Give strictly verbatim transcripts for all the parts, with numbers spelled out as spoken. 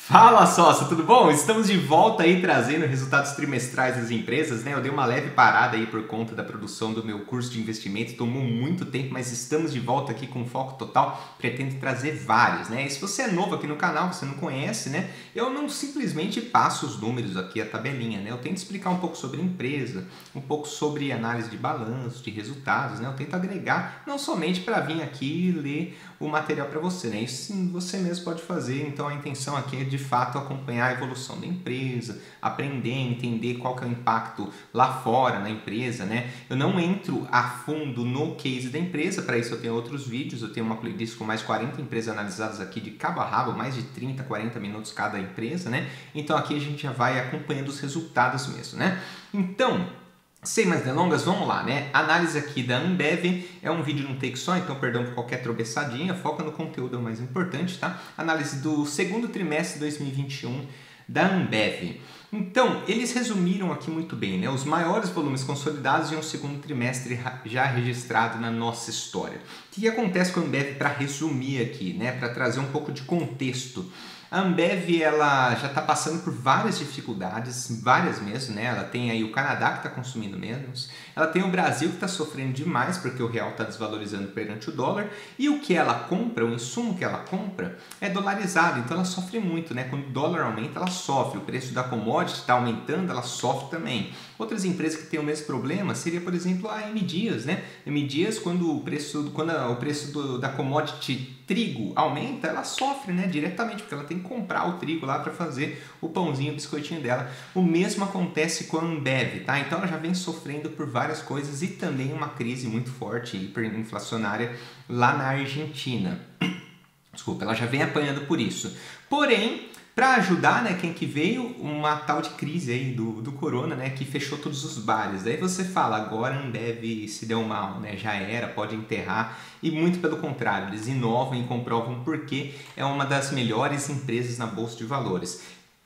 Fala sócio, tudo bom? Estamos de volta aí trazendo resultados trimestrais das empresas, né? Eu dei uma leve parada aí por conta da produção do meu curso de investimento, tomou muito tempo, mas estamos de volta aqui com foco total, pretendo trazer vários, né? E se você é novo aqui no canal, você não conhece, né? Eu não simplesmente passo os números aqui, a tabelinha, né? Eu tento explicar um pouco sobre a empresa, um pouco sobre análise de balanço, de resultados, né? Eu tento agregar, não somente para vir aqui e ler o material para você, né? Isso sim, você mesmo pode fazer, então a intenção aqui é de fato acompanhar a evolução da empresa, aprender, entender qual que é o impacto lá fora na empresa, né? Eu não entro a fundo no case da empresa, para isso eu tenho outros vídeos, eu tenho uma playlist com mais de quarenta empresas analisadas aqui de cabo a rabo, mais de trinta, quarenta minutos cada empresa, né? Então aqui a gente já vai acompanhando os resultados mesmo, né? Então, sem mais delongas, vamos lá, né? Análise aqui da Ambev, é um vídeo num take só, então perdão por qualquer tropeçadinha, foca no conteúdo, é o mais importante, tá? Análise do segundo trimestre de dois mil e vinte e um da Ambev. Então, eles resumiram aqui muito bem, né? Os maiores volumes consolidados em um segundo trimestre já registrado na nossa história. O que acontece com a Ambev para resumir aqui, né? Para trazer um pouco de contexto. A Ambev ela já está passando por várias dificuldades, várias mesmo, né? Ela tem aí o Canadá que está consumindo menos, ela tem o Brasil que está sofrendo demais porque o real está desvalorizando perante o dólar e o que ela compra, o insumo que ela compra é dolarizado, então ela sofre muito, né? Quando o dólar aumenta, ela sofre, o preço da commodity está aumentando, ela sofre também. Outras empresas que têm o mesmo problema seria, por exemplo, a M Dias, né? M Dias, quando o preço, quando o preço do, da commodity trigo aumenta, ela sofre, né, diretamente, porque ela tem que comprar o trigo lá para fazer o pãozinho, o biscoitinho dela. O mesmo acontece com a Ambev, tá? Então ela já vem sofrendo por várias coisas e também uma crise muito forte, hiperinflacionária lá na Argentina. Desculpa, ela já vem apanhando por isso. Porém, para ajudar, né, quem que veio, uma tal de crise aí do, do corona, né, que fechou todos os bares. Daí você fala, agora a Ambev se deu mal, né, já era, pode enterrar. E muito pelo contrário, eles inovam e comprovam porque é uma das melhores empresas na Bolsa de Valores.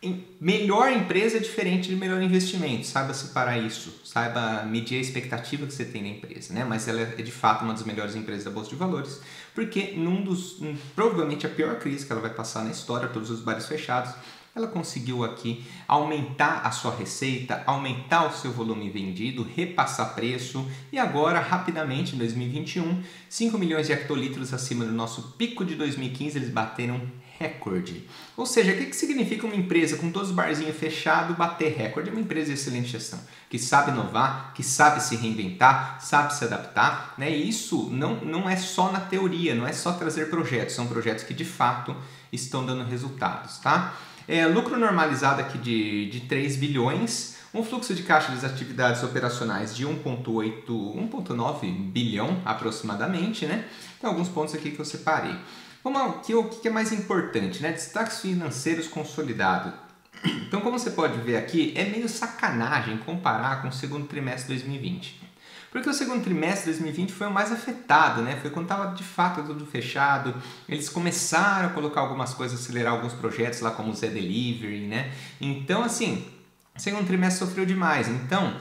Melhor empresa é diferente de melhor investimento, saiba separar isso, saiba medir a expectativa que você tem na empresa, né? Mas ela é de fato uma das melhores empresas da Bolsa de Valores, porque num dos, um, provavelmente a pior crise que ela vai passar na história, todos os bares fechados, ela conseguiu aqui aumentar a sua receita, aumentar o seu volume vendido, repassar preço e agora, rapidamente, em dois mil e vinte e um, cinco milhões de hectolitros acima do nosso pico de dois mil e quinze, eles bateram recorde. Ou seja, o que, que significa uma empresa com todos os barzinhos fechados bater recorde? É uma empresa de excelente gestão, que sabe inovar, que sabe se reinventar, sabe se adaptar, né? E isso não, não é só na teoria, não é só trazer projetos, são projetos que de fato estão dando resultados, tá? É, lucro normalizado aqui de, de três bilhões, um fluxo de caixa das atividades operacionais de um vírgula oito, um vírgula nove bilhão aproximadamente, né? Tem alguns pontos aqui que eu separei. Vamos aqui, o que é mais importante, né? Destaques financeiros consolidados. Então, como você pode ver aqui, é meio sacanagem comparar com o segundo trimestre de dois mil e vinte. Porque o segundo trimestre de dois mil e vinte foi o mais afetado, né? Foi quando estava de fato tudo fechado. Eles começaram a colocar algumas coisas, acelerar alguns projetos lá como o Zé Delivery, né? Então, assim, o segundo trimestre sofreu demais. Então,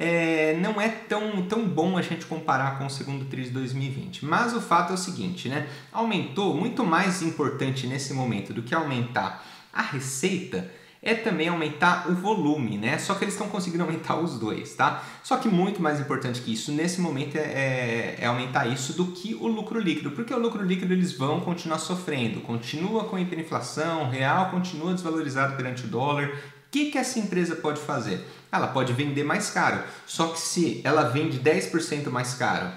é, não é tão, tão bom a gente comparar com o segundo trimestre de dois mil e vinte. Mas o fato é o seguinte, né? Aumentou, muito mais importante nesse momento do que aumentar a receita, é também aumentar o volume, né? Só que eles estão conseguindo aumentar os dois, tá? Só que muito mais importante que isso, nesse momento, é, é aumentar isso do que o lucro líquido. Porque o lucro líquido eles vão continuar sofrendo. Continua com hiperinflação, o real continua desvalorizado perante o dólar. O que, que essa empresa pode fazer? Ela pode vender mais caro. Só que se ela vende dez por cento mais caro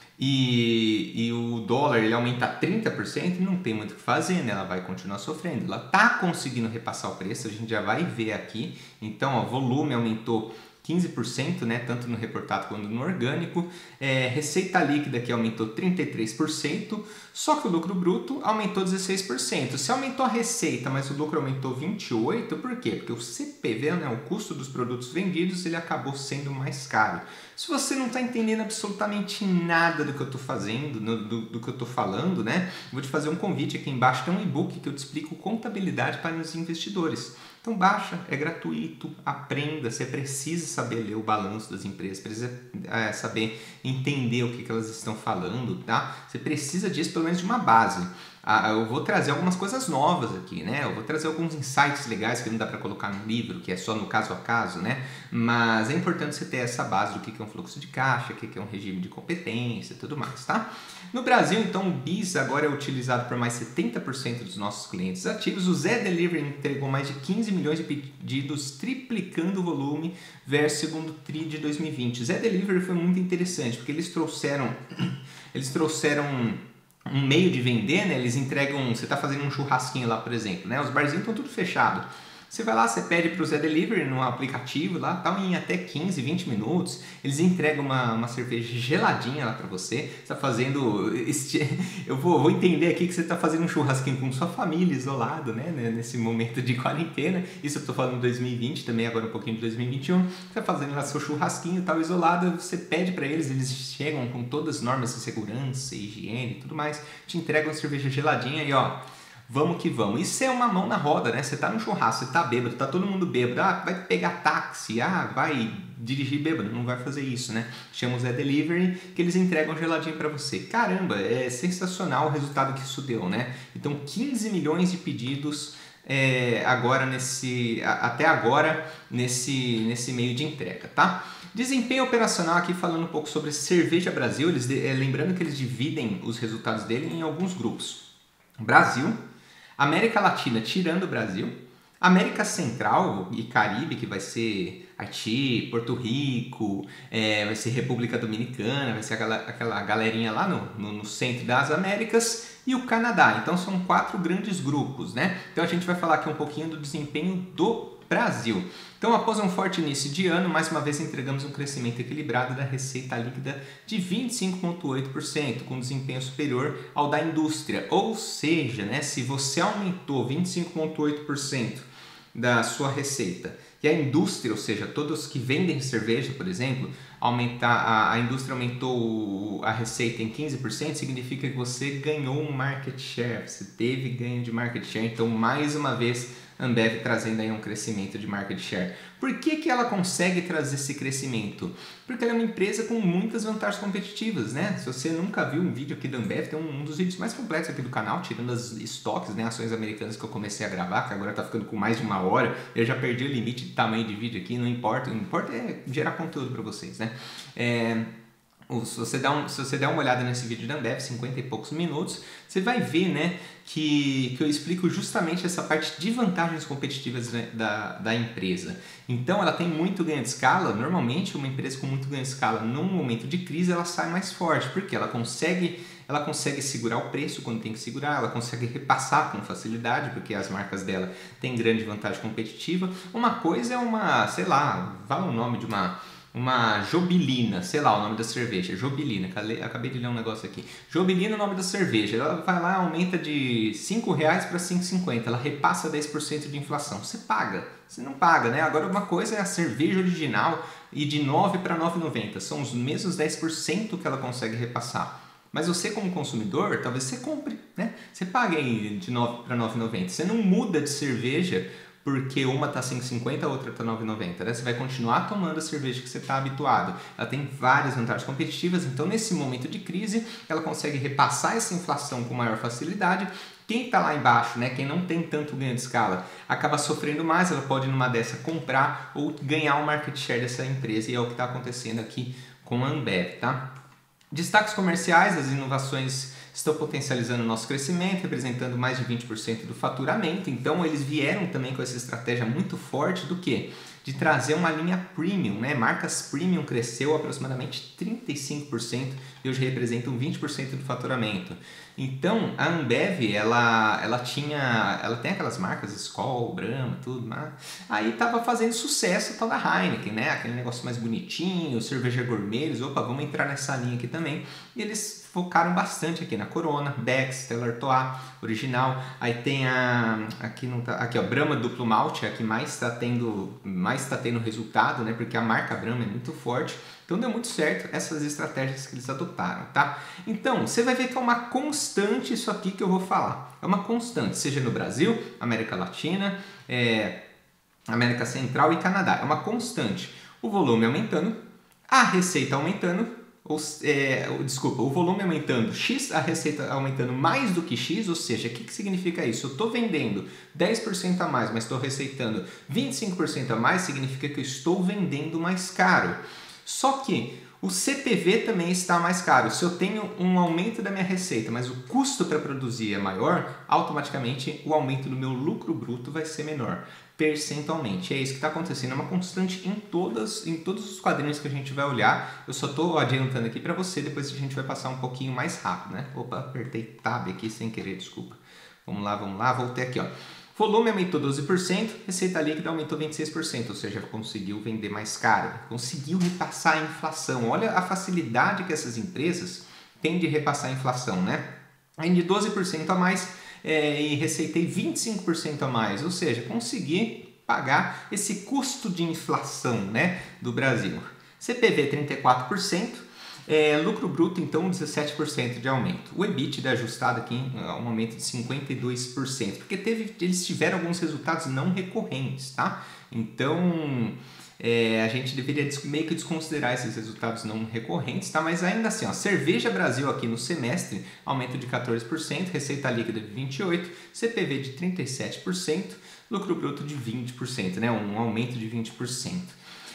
E, e o dólar ele aumenta trinta por cento, não tem muito o que fazer, né? Ela vai continuar sofrendo. Ela está conseguindo repassar o preço, a gente já vai ver aqui. Então, o volume aumentou quinze por cento, né? Tanto no reportado quanto no orgânico. É, receita líquida que aumentou trinta e três por cento, só que o lucro bruto aumentou dezesseis por cento. Se aumentou a receita, mas o lucro aumentou vinte e oito por cento, por quê? Porque o C P V, né? O custo dos produtos vendidos, ele acabou sendo mais caro. Se você não está entendendo absolutamente nada do que eu estou fazendo, no, do, do que eu estou falando, né? Vou te fazer um convite aqui embaixo, tem um e-book que eu te explico contabilidade para os investidores. Então baixa, é gratuito, aprenda, você precisa saber ler o balanço das empresas, precisa é, saber entender o que, que elas estão falando, tá? Você precisa disso pelo menos de uma base. Ah, eu vou trazer algumas coisas novas aqui, né? Eu vou trazer alguns insights legais que não dá para colocar no livro, que é só no caso a caso, né? Mas é importante você ter essa base do que é um fluxo de caixa, o que é um regime de competência e tudo mais, tá? No Brasil, então, o B I S agora é utilizado por mais setenta por cento dos nossos clientes ativos. O Zé Delivery entregou mais de quinze milhões de pedidos, triplicando o volume versus segundo tri de dois mil e vinte. O Zé Delivery foi muito interessante, porque eles trouxeram... Eles trouxeram um meio de vender, né? Eles entregam, você está fazendo um churrasquinho lá, por exemplo, né? Os barzinhos estão tudo fechado. Você vai lá, você pede para o Zé Delivery no aplicativo lá, tá, em até quinze, vinte minutos, eles entregam uma, uma cerveja geladinha lá para você. Você está fazendo, este, eu vou, vou entender aqui que você está fazendo um churrasquinho com sua família, isolado, né? Nesse momento de quarentena. Isso eu estou falando de dois mil e vinte, também agora um pouquinho de dois mil e vinte e um. Você está fazendo lá seu churrasquinho, tal, isolado, você pede para eles, eles chegam com todas as normas de segurança, higiene e tudo mais, te entregam a cerveja geladinha e ó... Vamos que vamos. Isso é uma mão na roda, né? Você tá no churrasco, você tá bêbado, tá todo mundo bêbado. Ah, vai pegar táxi, ah, vai dirigir bêbado. Não vai fazer isso, né? Chama o Zé Delivery, que eles entregam geladinho para você. Caramba, é sensacional o resultado que isso deu, né? Então, quinze milhões de pedidos é, agora nesse, até agora nesse, nesse meio de entrega, tá? Desempenho operacional aqui, falando um pouco sobre Cerveja Brasil. Eles, lembrando que eles dividem os resultados dele em alguns grupos. Brasil, América Latina, tirando o Brasil, América Central e Caribe, que vai ser Haiti, Porto Rico, é, vai ser República Dominicana, vai ser aquela, aquela galerinha lá no, no, no centro das Américas, e o Canadá. Então são quatro grandes grupos, né? Então a gente vai falar aqui um pouquinho do desempenho do Brasil. Então, após um forte início de ano, mais uma vez entregamos um crescimento equilibrado da receita líquida de vinte e cinco vírgula oito por cento, com desempenho superior ao da indústria. Ou seja, né, se você aumentou vinte e cinco vírgula oito por cento da sua receita e a indústria, ou seja, todos que vendem cerveja, por exemplo, aumentar, a, a indústria aumentou a receita em quinze por cento, significa que você ganhou um market share, você teve ganho de market share. Então, mais uma vez, Ambev trazendo aí um crescimento de market share. Por que que ela consegue trazer esse crescimento? Porque ela é uma empresa com muitas vantagens competitivas, né? Se você nunca viu um vídeo aqui da Ambev, tem um, um dos vídeos mais completos aqui do canal, tirando as estoques, né, ações americanas que eu comecei a gravar, que agora tá ficando com mais de uma hora. Eu já perdi o limite de tamanho de vídeo aqui, não importa, o que importa é gerar conteúdo para vocês, né? É... Se você, dá um, se você der uma olhada nesse vídeo da Ambev, cinquenta e poucos minutos, você vai ver, né, que, que eu explico justamente essa parte de vantagens competitivas da, da empresa. Então, ela tem muito ganho de escala. Normalmente, uma empresa com muito ganho de escala, num momento de crise, ela sai mais forte, porque ela consegue, ela consegue segurar o preço quando tem que segurar, ela consegue repassar com facilidade, porque as marcas dela têm grande vantagem competitiva. Uma coisa é uma, sei lá, fala o nome de uma... uma Jobilina, sei lá o nome da cerveja, Jobilina, acabei de ler um negócio aqui. Jobilina é o nome da cerveja, ela vai lá, aumenta de cinco reais para cinco reais e cinquenta centavos, ela repassa dez por cento de inflação. Você paga, você não paga, né? Agora uma coisa é a cerveja original e de nove para nove reais e noventa centavos, são os mesmos dez por cento que ela consegue repassar. Mas você como consumidor, talvez você compre, né? Você paga aí de nove para nove reais e noventa centavos, você não muda de cerveja porque uma está cinco reais e cinquenta centavos, a outra está nove reais e noventa centavos, né? Você vai continuar tomando a cerveja que você está habituado. Ela tem várias vantagens competitivas, então nesse momento de crise, ela consegue repassar essa inflação com maior facilidade. Quem está lá embaixo, né, quem não tem tanto ganho de escala, acaba sofrendo mais, ela pode numa dessa comprar ou ganhar o market share dessa empresa, e é o que está acontecendo aqui com a Ambev, tá? Destaques comerciais, as inovações estão potencializando o nosso crescimento, representando mais de vinte por cento do faturamento. Então, eles vieram também com essa estratégia muito forte do quê? De trazer uma linha premium, né? Marcas premium cresceu aproximadamente trinta e cinco por cento e hoje representam vinte por cento do faturamento. Então, a Ambev, ela, ela tinha, ela tem aquelas marcas, Skol, Brahma, tudo, mas aí tava fazendo sucesso a tal da Heineken, né? Aquele negócio mais bonitinho, cerveja gourmet, eles, opa, vamos entrar nessa linha aqui também. E eles focaram bastante aqui na Corona, Beck's, Stella Artois, original. Aí tem a, aqui não tá, aqui ó, Brahma Duplo Malte, é a que mais está tendo, mais está tendo resultado, né? Porque a marca Brahma é muito forte. Então deu muito certo essas estratégias que eles adotaram, tá? Então, você vai ver que é uma constante isso aqui que eu vou falar. É uma constante, seja no Brasil, América Latina, é, América Central e Canadá. É uma constante. O volume aumentando, a receita aumentando, ou, é, desculpa, o volume aumentando X, a receita aumentando mais do que X, ou seja, o que, que significa isso? Eu estou vendendo dez por cento a mais, mas estou receitando vinte e cinco por cento a mais, significa que eu estou vendendo mais caro. Só que o C P V também está mais caro. Se eu tenho um aumento da minha receita, mas o custo para produzir é maior, automaticamente o aumento do meu lucro bruto vai ser menor, percentualmente. É isso que está acontecendo, é uma constante em, todas, em todos os quadrinhos que a gente vai olhar. Eu só estou adiantando aqui para você, depois a gente vai passar um pouquinho mais rápido, né? Opa, apertei Tab aqui sem querer, desculpa. Vamos lá, vamos lá, voltei aqui, ó. Volume aumentou doze por cento, receita líquida aumentou vinte e seis por cento, ou seja, conseguiu vender mais caro, conseguiu repassar a inflação. Olha a facilidade que essas empresas têm de repassar a inflação, né? Vendi doze por cento a mais é, e receitei vinte e cinco por cento a mais, ou seja, consegui pagar esse custo de inflação, né, do Brasil. C P V trinta e quatro por cento. É, lucro bruto, então, dezessete por cento de aumento. O EBITDA ajustado aqui, um aumento de cinquenta e dois por cento, porque teve, eles tiveram alguns resultados não recorrentes, tá? Então, é, a gente deveria meio que desconsiderar esses resultados não recorrentes, tá? Mas ainda assim, ó, Cerveja Brasil aqui no semestre, aumento de quatorze por cento, receita líquida de vinte e oito por cento, C P V de trinta e sete por cento, lucro bruto de vinte por cento, né? Um aumento de vinte por cento.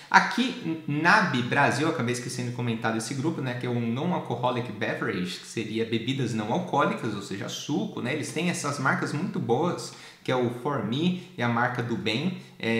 Aqui, N A B Brasil, acabei esquecendo de comentar desse grupo, né, que é um Non-Alcoholic Beverage, que seria bebidas não alcoólicas, ou seja, suco, né? Eles têm essas marcas muito boas, que é o For Me e a marca do bem,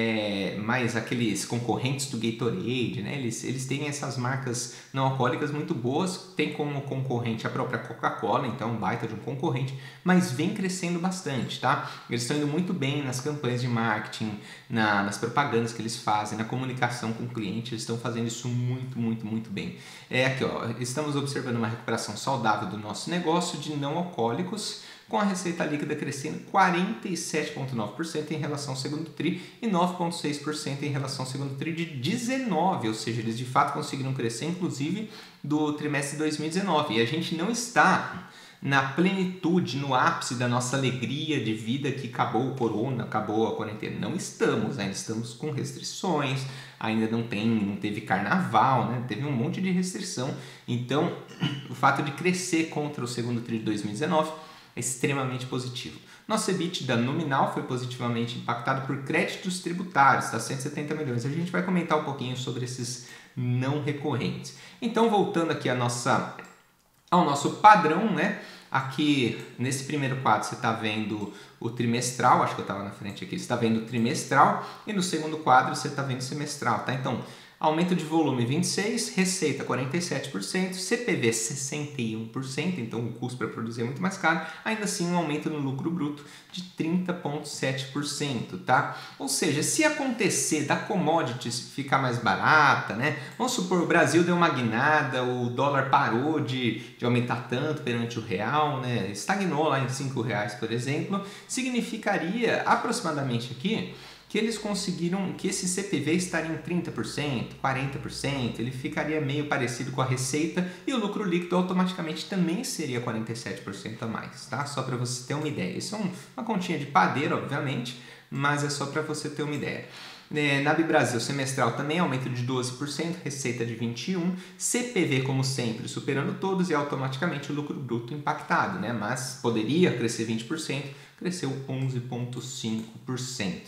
é, mais aqueles concorrentes do Gatorade, né? Eles, eles têm essas marcas não alcoólicas muito boas, tem como concorrente a própria Coca-Cola, então um baita de um concorrente, mas vem crescendo bastante, tá? Eles estão indo muito bem nas campanhas de marketing, na, nas propagandas que eles fazem, na comunicação com o cliente, eles estão fazendo isso muito, muito, muito bem. É aqui, ó, estamos observando uma recuperação saudável do nosso negócio de não alcoólicos, com a receita líquida crescendo quarenta e sete vírgula nove por cento em relação ao segundo tri e nove vírgula seis por cento em relação ao segundo tri de dezenove, ou seja, eles de fato conseguiram crescer, inclusive, do trimestre de dois mil e dezenove. E a gente não está na plenitude, no ápice da nossa alegria de vida que acabou o corona, acabou a quarentena. Não estamos, ainda estamos com restrições, ainda não tem, não teve carnaval, né? Teve um monte de restrição. Então, o fato de crescer contra o segundo tri de dois mil e dezenove é extremamente positivo. Nosso EBITDA nominal foi positivamente impactado por créditos tributários, tá? cento e setenta milhões. A gente vai comentar um pouquinho sobre esses não recorrentes. Então, voltando aqui a nossa, ao nosso padrão, né? Aqui, nesse primeiro quadro, você está vendo o trimestral, acho que eu estava na frente aqui, você está vendo o trimestral, e no segundo quadro você está vendo o semestral, tá? Então, aumento de volume vinte e seis por cento, receita quarenta e sete por cento, C P V sessenta e um por cento, então o custo para produzir é muito mais caro, ainda assim um aumento no lucro bruto de trinta vírgula sete por cento, tá? Ou seja, se acontecer da commodity ficar mais barata, né? Vamos supor, o Brasil deu uma guinada, o dólar parou de, de aumentar tanto perante o real, né? Estagnou lá em cinco reais, por exemplo, significaria aproximadamente aqui que eles conseguiram que esse C P V estaria em trinta por cento, quarenta por cento, ele ficaria meio parecido com a receita e o lucro líquido automaticamente também seria quarenta e sete por cento a mais, tá? Só para você ter uma ideia. Isso é um, uma continha de padeiro, obviamente, mas é só para você ter uma ideia. É, N A B Brasil semestral também aumento de doze por cento, receita de vinte e um por cento, C P V como sempre superando todos e automaticamente o lucro bruto impactado, né? Mas poderia crescer vinte por cento, cresceu onze vírgula cinco por cento.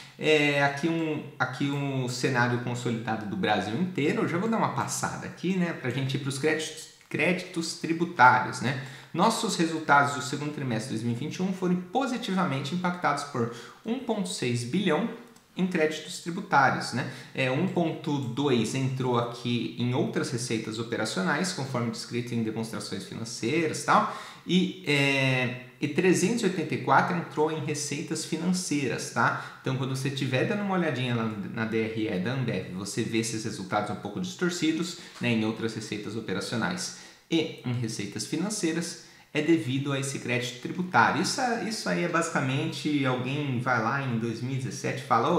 É, aqui, um, aqui um cenário consolidado do Brasil inteiro. Eu já vou dar uma passada aqui, né, para a gente ir para os créditos, créditos tributários, né? Nossos resultados do segundo trimestre de dois mil e vinte e um foram positivamente impactados por um vírgula seis bilhão em créditos tributários, né? É, um vírgula dois entrou aqui em outras receitas operacionais, conforme descrito em demonstrações financeiras e tal, e, é, e trezentos e oitenta e quatro entrou em receitas financeiras, tá? Então, quando você estiver dando uma olhadinha lá na D R E da Ambev, você vê esses resultados um pouco distorcidos, né, em outras receitas operacionais e em receitas financeiras, é devido a esse crédito tributário. Isso, isso aí é basicamente, alguém vai lá em dois mil e dezessete e fala, oh,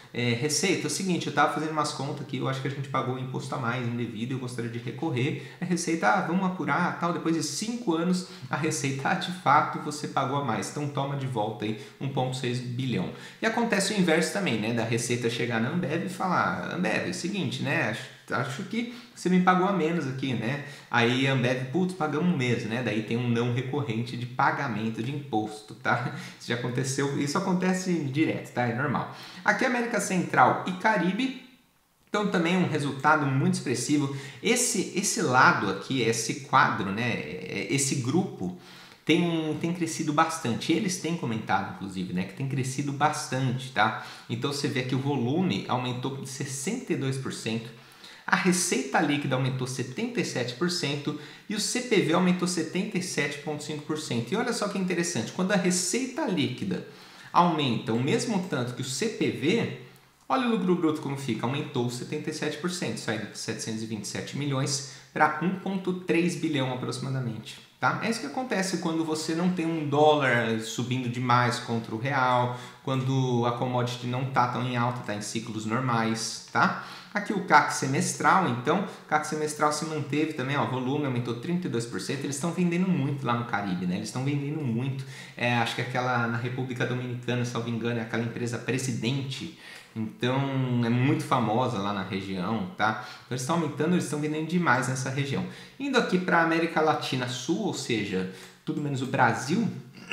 é, Receita, é o seguinte, eu estava fazendo umas contas aqui, eu acho que a gente pagou imposto a mais indevido, eu gostaria de recorrer. A Receita, ah, vamos apurar, tal, depois de cinco anos, a Receita, ah, de fato, você pagou a mais, então toma de volta aí um vírgula seis bilhão. E acontece o inverso também, né, da Receita chegar na Ambev e falar, Ambev, é o seguinte, né, acho que você me pagou a menos aqui, né? Aí a Ambev, putz, pagamos um mês, né? Daí tem um não recorrente de pagamento de imposto, tá? Isso já aconteceu, isso acontece direto, tá? É normal. Aqui América Central e Caribe, então também um resultado muito expressivo. Esse, esse lado aqui, esse quadro, né? Esse grupo Tem, tem crescido bastante. Eles têm comentado, inclusive, né, que tem crescido bastante, tá? Então você vê que o volume aumentou de sessenta e dois por cento, a receita líquida aumentou setenta e sete por cento e o C P V aumentou setenta e sete vírgula cinco por cento. E olha só que interessante, quando a receita líquida aumenta o mesmo tanto que o C P V, olha o lucro bruto como fica, aumentou setenta e sete por cento, saindo de setecentos e vinte e sete milhões para um vírgula três bilhão aproximadamente. Tá? É isso que acontece quando você não tem um dólar subindo demais contra o real, quando a commodity não está tão em alta, está em ciclos normais. Tá? Aqui o C A C semestral, então, o C A C semestral se manteve também, ó, o volume aumentou trinta e dois por cento, eles estão vendendo muito lá no Caribe, né? Eles estão vendendo muito, é, acho que aquela na República Dominicana, se não me engano, é aquela empresa Presidente, então é muito famosa lá na região, tá? Então eles estão aumentando, eles estão vendendo demais nessa região. Indo aqui para a América Latina Sul, ou seja, tudo menos o Brasil,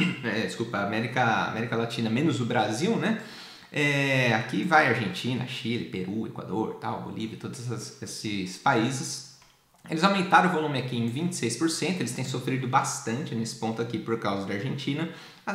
é, desculpa, América, América Latina menos o Brasil, né? É, aqui vai Argentina, Chile, Peru, Equador, tal, Bolívia, todos esses, esses países. Eles aumentaram o volume aqui em vinte e seis por cento, eles têm sofrido bastante nesse ponto aqui por causa da Argentina,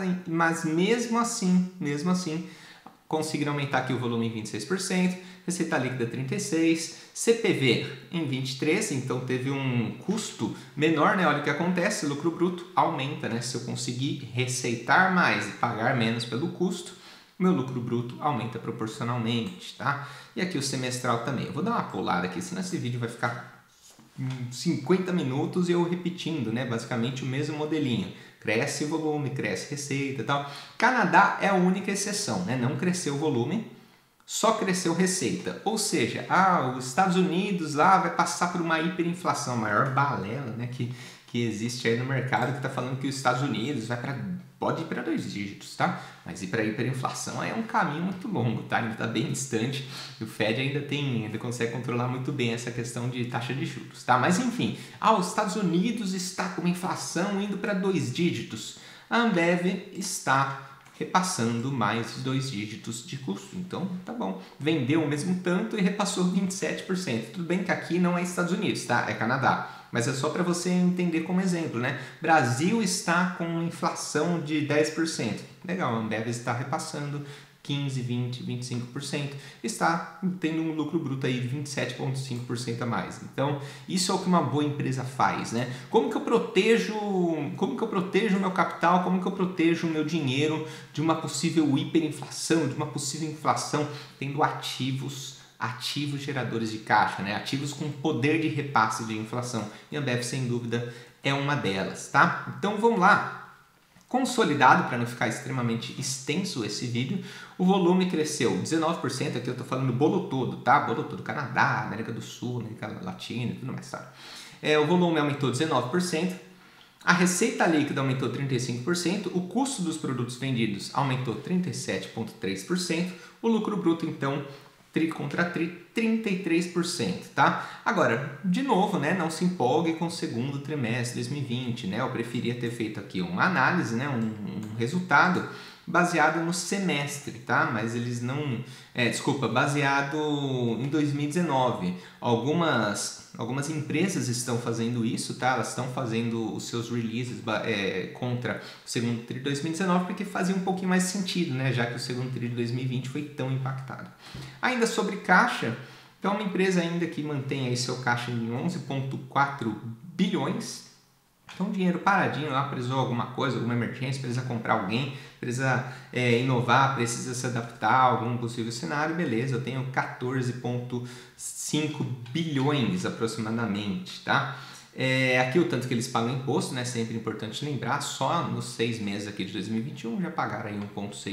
mas mesmo assim, mesmo assim, conseguiram aumentar aqui o volume em vinte e seis por cento, receita líquida trinta e seis por cento, C P V em vinte e três por cento, então teve um custo menor, né? Olha o que acontece, lucro bruto aumenta, né? Se eu conseguir receitar mais e pagar menos pelo custo, meu lucro bruto aumenta proporcionalmente, tá? E aqui o semestral também. Eu vou dar uma pulada aqui, senão esse vídeo vai ficar cinquenta minutos e eu repetindo, né? Basicamente o mesmo modelinho. Cresce o volume, cresce receita e tal. Canadá é a única exceção, né? Não cresceu o volume, só cresceu receita. Ou seja, ah, os Estados Unidos lá vai passar por uma hiperinflação, a maior balela, né, que, que existe aí no mercado, que está falando que os Estados Unidos vai para pode ir para dois dígitos, tá? Mas ir para hiperinflação aí é um caminho muito longo, tá? Ainda está bem distante. E o Fed ainda tem, ainda consegue controlar muito bem essa questão de taxa de juros, tá? Mas enfim, ah, os Estados Unidos está com uma inflação indo para dois dígitos. A Ambev está repassando mais de dois dígitos de custo. Então, tá bom. Vendeu o mesmo tanto e repassou vinte e sete por cento. Tudo bem que aqui não é Estados Unidos, tá? É Canadá. Mas é só para você entender como exemplo, né? Brasil está com inflação de dez por cento. Legal, a Ambev está repassando quinze, vinte, vinte e cinco por cento. Está tendo um lucro bruto aí de vinte e sete vírgula cinco por cento a mais. Então, isso é o que uma boa empresa faz, né? Como que eu protejo, como que eu protejo o meu capital, como que eu protejo o meu dinheiro de uma possível hiperinflação, de uma possível inflação, tendo ativos ativos geradores de caixa, né? Ativos com poder de repasse de inflação. E a Ambev, sem dúvida, é uma delas, tá? Então, vamos lá. Consolidado, para não ficar extremamente extenso esse vídeo, o volume cresceu dezenove por cento, aqui eu estou falando bolo todo, tá? Bolo todo, Canadá, América do Sul, América Latina e tudo mais, tá? É, o volume aumentou dezenove por cento, a receita líquida aumentou trinta e cinco por cento, o custo dos produtos vendidos aumentou trinta e sete vírgula três por cento, o lucro bruto, então, tri contra tri, trinta e três por cento, tá? Agora, de novo, né, não se empolgue com o segundo trimestre de dois mil e vinte, né? Eu preferia ter feito aqui uma análise, né, um, um resultado baseado no semestre, tá? Mas eles não... É, desculpa, baseado em dois mil e dezenove. Algumas, algumas empresas estão fazendo isso, tá? Elas estão fazendo os seus releases é, contra o segundo tri de dois mil e dezenove porque fazia um pouquinho mais sentido, né? Já que o segundo tri de dois mil e vinte foi tão impactado. Ainda sobre caixa, então uma empresa ainda que mantém aí seu caixa em onze vírgula quatro bilhões. Então, dinheiro paradinho lá, precisou alguma coisa, alguma emergência, precisa comprar alguém, precisa é, inovar, precisa se adaptar a algum possível cenário, beleza, eu tenho quatorze vírgula cinco bilhões aproximadamente, tá? É, aqui o tanto que eles pagam imposto, né? Sempre importante lembrar, só nos seis meses aqui de dois mil e vinte e um já pagaram aí um vírgula seis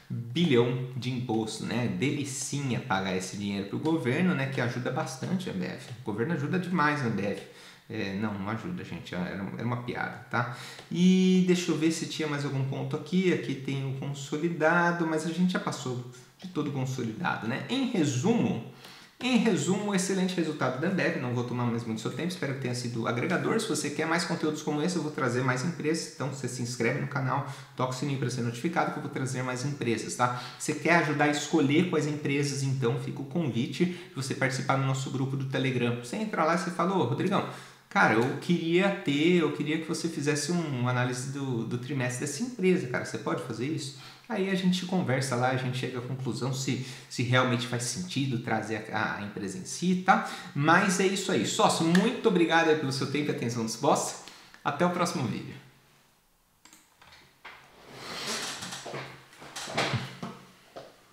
bilhão de imposto, né? Delicinha pagar esse dinheiro para o governo, né? Que ajuda bastante a Ambev. O governo ajuda demais a Ambev. É, não, não ajuda, gente. Era, era uma piada, tá? E deixa eu ver se tinha mais algum ponto aqui. Aqui tem o consolidado, mas a gente já passou de todo consolidado, né? Em resumo, em resumo, excelente resultado da Ambev. Não vou tomar mais muito seu tempo, espero que tenha sido agregador. Se você quer mais conteúdos como esse, eu vou trazer mais empresas. Então, você se inscreve no canal, toca o sininho para ser notificado que eu vou trazer mais empresas, tá? Você quer ajudar a escolher quais empresas, então fica o convite de você participar do nosso grupo do Telegram. Você entra lá e você fala, ô Rodrigão, cara, eu queria ter, eu queria que você fizesse um, uma análise do, do trimestre dessa empresa, cara, você pode fazer isso? Aí a gente conversa lá, a gente chega à conclusão se, se realmente faz sentido trazer a, a empresa em si, tá? Mas é isso aí. Sócio, muito obrigado aí pelo seu tempo e atenção disposta. Até o próximo vídeo.